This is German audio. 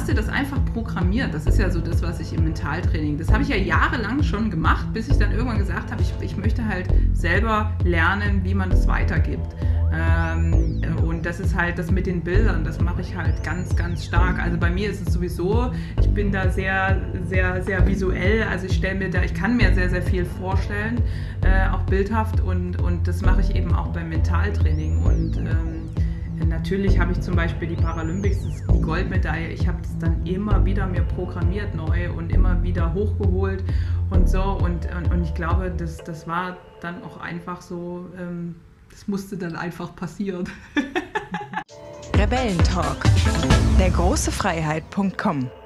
hast dir das einfach programmiert. Das ist ja so das, was ich im Mentaltraining, das habe ich ja jahrelang schon gemacht, bis ich dann irgendwann gesagt habe, ich möchte halt selber lernen, wie man das weitergibt. Und das ist halt das mit den Bildern, das mache ich halt ganz, ganz stark. Also bei mir ist es sowieso, ich bin da sehr, sehr, sehr visuell, also ich kann mir sehr, sehr viel vorstellen, auch bildhaft und das mache ich eben auch beim Mentaltraining. Und natürlich habe ich zum Beispiel die Paralympics, die Goldmedaille, ich habe das dann immer wieder mir programmiert neu und immer wieder hochgeholt und so. Und ich glaube, das war dann auch einfach so, das musste dann einfach passieren. Rebellentalk, der große Freiheit.com